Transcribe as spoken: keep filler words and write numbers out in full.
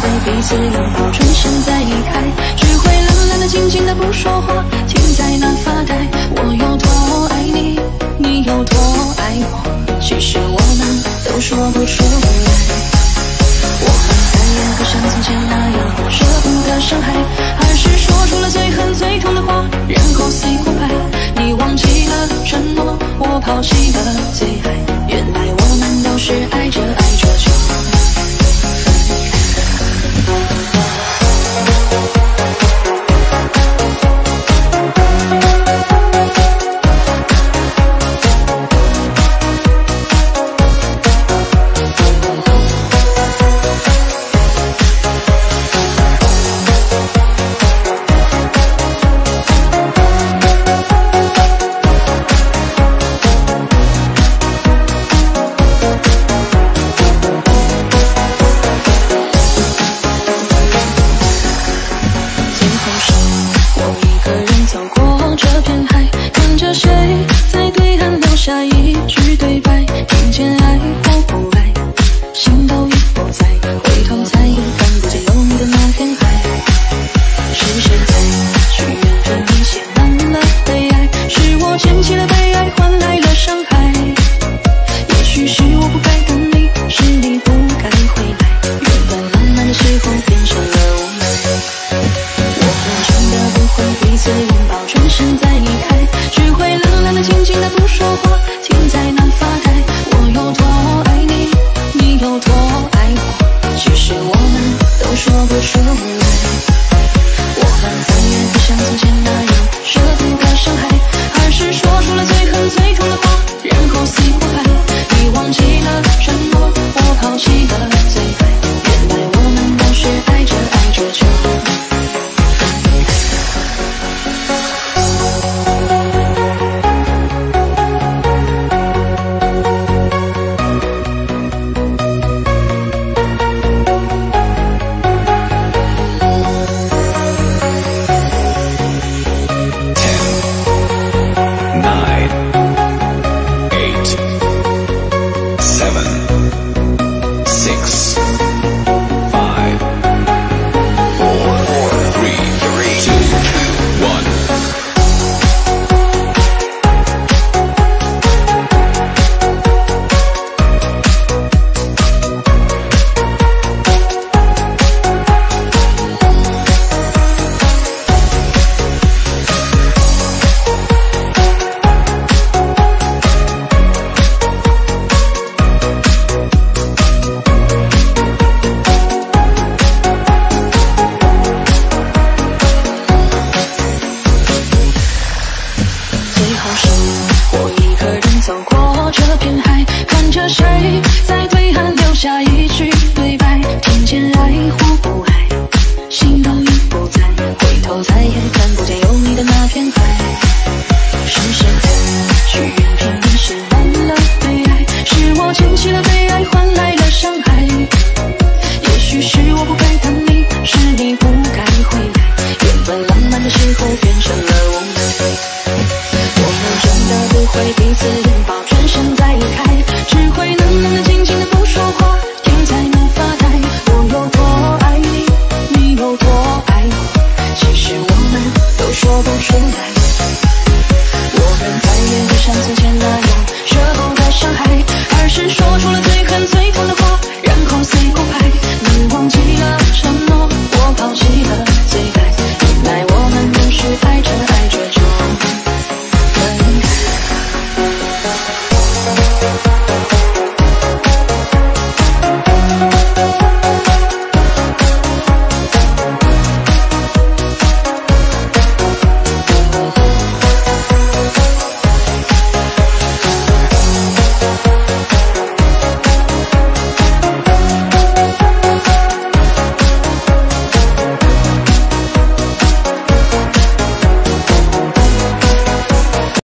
会彼此拥抱，转身再离开，只会冷冷的静静的不说话，停在那发呆。我有多爱你，你有多爱我，其实我们都说不出来。我们再也不像从前那样舍不得伤害，而是说出了最恨最痛的话，然后 say goodbye。你忘记了承诺，我抛弃了最爱，原来我们都是爱着爱着就有多